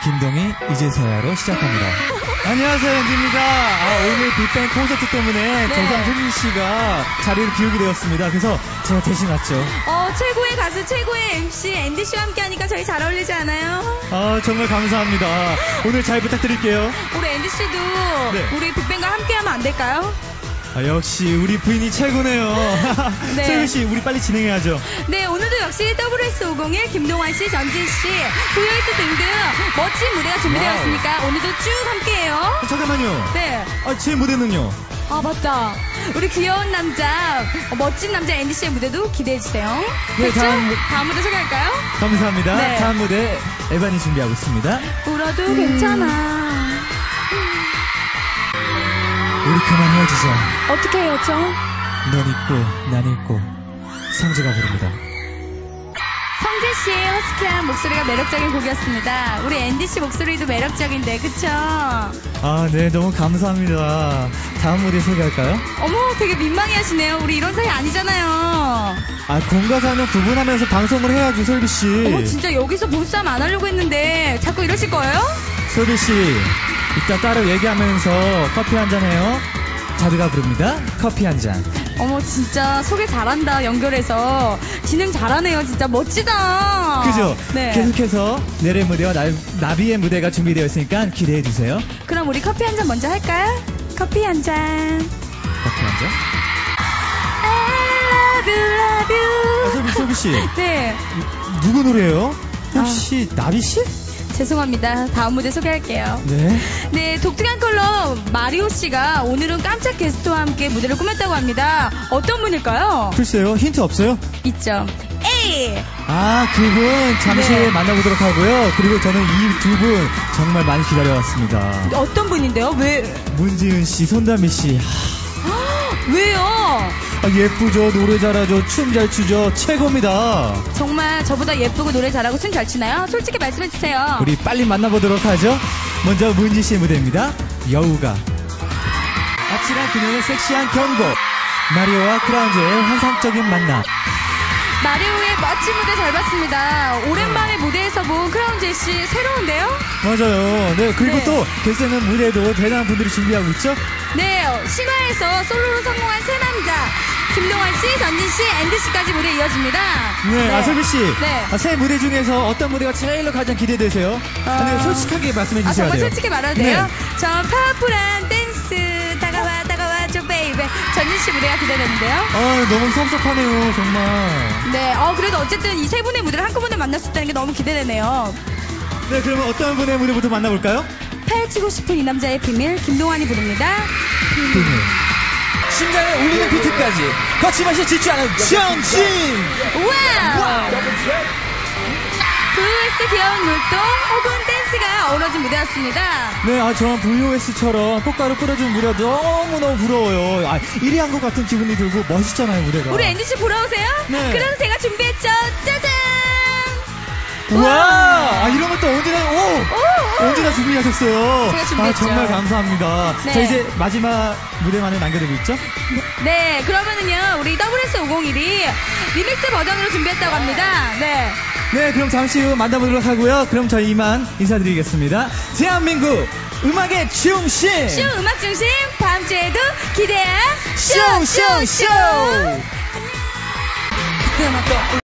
김동희 이제서야로 시작합니다. 안녕하세요, 앤디입니다. 오늘 빅뱅 콘서트 때문에 저랑 혜민 씨가 자리를 비우게 되었습니다. 그래서 제가 대신 왔죠. 최고의 가수, 최고의 MC 앤디 씨와 함께 하니까 저희 잘 어울리지 않아요? 정말 감사합니다. 오늘 잘 부탁드릴게요. 우리 앤디 씨도 우리 빅뱅과 함께 하면 안 될까요? 역시 우리 부인이 최고네요. 네. 세윤 씨, 우리 빨리 진행해야죠. 네, 오늘도 역시 WS501, 김동완 씨, 전진 씨, VOS 등등 멋진 무대가 준비되어 있으니까 오늘도 쭉 함께해요. 잠깐만요. 네. 제 무대는요? 맞다. 우리 귀여운 남자, 멋진 남자 앤디 씨의 무대도 기대해주세요. 네, 다음 무대 소개할까요? 감사합니다. 네. 다음 무대 에반이 준비하고 있습니다. 울어도 괜찮아. 우리 그만 헤어지자. 어떻게 헤어져? 넌 있고 난 있고. 성재가 부릅니다. 성재 씨의 허스키한 목소리가 매력적인 곡이었습니다. 우리 앤디 씨 목소리도 매력적인데, 그쵸? 네, 너무 감사합니다. 다음 무대 소개할까요? 어머, 되게 민망해 하시네요. 우리 이런 사이 아니잖아요. 공과 사는 구분하면서 방송을 해야죠, 솔비씨. 진짜 여기서 보쌈 안 하려고 했는데 자꾸 이러실 거예요? 솔비씨, 이따 따로 얘기하면서 커피 한잔 해요. 자두가 부릅니다. 커피 한잔. 진짜 소개 잘한다, 연결해서. 진행 잘하네요, 진짜 멋지다. 그죠? 네. 계속해서 내래 무대와 나비의 무대가 준비되어 있으니까 기대해주세요. 그럼 우리 커피 한잔 먼저 할까요? 커피 한잔. 커피 한잔? I love you. 솔비씨. 네. 누구 노래예요? 혹시 나비씨? 죄송합니다. 다음 무대 소개할게요. 네, 독특한 컬러 마리오 씨가 오늘은 깜짝 게스트와 함께 무대를 꾸몄다고 합니다. 어떤 분일까요? 글쎄요, 힌트 없어요? 있죠. 에이! 그분 잠시 후에 만나보도록 하고요. 그리고 저는 이 두 분 정말 많이 기다려왔습니다. 어떤 분인데요? 왜? 문지은 씨, 손담비 씨. 왜요? 예쁘죠, 노래 잘하죠, 춤 잘 추죠, 최고입니다. 정말 저보다 예쁘고 노래 잘하고 춤 잘 추나요? 솔직히 말씀해주세요. 우리 빨리 만나보도록 하죠. 먼저 문지 씨의 무대입니다. 여우가. 아찔한 그녀의 섹시한 경고. 마리오와 크라운즈의 환상적인 만남. 마리오의 멋진 무대 잘 봤습니다. 오랜만에 무대에서 본 크라운제 씨 새로운데요? 맞아요. 네, 그리고 또 결승은 무대도 대단한 분들이 준비하고 있죠? 네, 신화에서 솔로로 성공한 세 남자 김동완 씨, 전진 씨, 앤디 씨까지 무대 이어집니다. 네, 솔비 씨. 네. 새 무대 중에서 어떤 무대가 제일로 가장 기대되세요? 네, 솔직하게 말씀해 주셔야 정말 돼요. 솔직히 말해도 돼요? 전 파워풀한 댄스 다가와 줘 베이베 전진 씨 무대가 기대되는데요. 너무 섭섭하네요, 정말. 네, 그래도 어쨌든 이 세 분의 무대를 한꺼번에 만날 수 있다는 게 너무 기대되네요. 네, 그러면 어떤 분의 무대부터 만나볼까요? 파헤치고 싶은 이 남자의 비밀 김동완이 부릅니다. 비밀. 심장에 울리는 비트까지 거침없이 질주하는 정신. 와우! VOS 귀여운 물동 혹은 댄스가 어우러진 무대였습니다. 네, 저는 VOS처럼 꽃가루 뿌려준 무대 너무너무 부러워요. 1위 한 것 같은 기분이 들고 멋있잖아요, 무대가. 우리 앤디 씨 보러 오세요? 네. 그래서 제가 준비했죠. 짜잔! 우와! 이런 것도 언제나 준비하셨어요. 제가 준비했죠. 정말 감사합니다. 네. 자, 이제 마지막 무대만을 남겨두고 있죠? 네, 그러면은요, 우리 WS501이 리믹스 버전으로 준비했다고 합니다. 네. 네, 그럼 잠시 후 만나보도록 하고요. 그럼 저희 이만 인사드리겠습니다. 대한민국 음악의 중심! 쇼 음악 중심, 다음 주에도 기대야 쇼! 쇼! 그때만 또